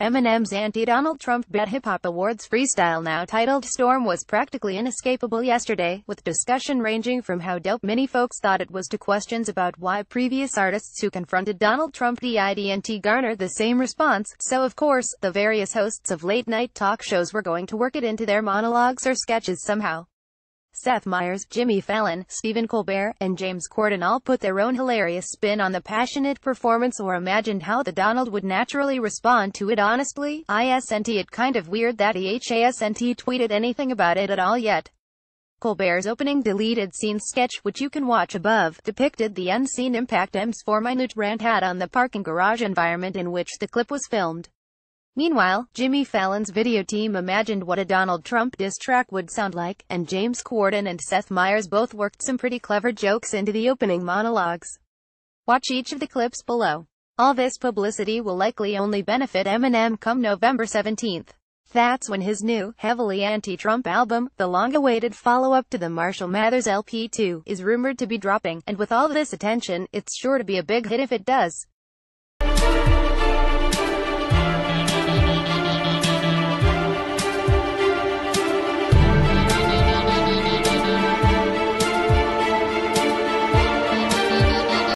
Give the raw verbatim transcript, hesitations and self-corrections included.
Eminem's anti-Donald Trump Bet Hip Hop Awards freestyle, now titled Storm, was practically inescapable yesterday, with discussion ranging from how dope many folks thought it was to questions about why previous artists who confronted Donald Trump didn't garner the same response. So of course, the various hosts of late-night talk shows were going to work it into their monologues or sketches somehow. Seth Meyers, Jimmy Fallon, Stephen Colbert, and James Corden all put their own hilarious spin on the passionate performance, or imagined how the Donald would naturally respond to it. Honestly, isn't it kind of weird that he hasn't tweeted anything about it at all yet? Colbert's opening deleted scenes sketch, which you can watch above, depicted the unseen impact M's four-minute rant had on the parking garage environment in which the clip was filmed. Meanwhile, Jimmy Fallon's video team imagined what a Donald Trump diss track would sound like, and James Corden and Seth Meyers both worked some pretty clever jokes into the opening monologues. Watch each of the clips below. All this publicity will likely only benefit Eminem come November seventeenth. That's when his new, heavily anti-Trump album, the long-awaited follow-up to the Marshall Mathers L P two, is rumored to be dropping, and with all this attention, it's sure to be a big hit if it does.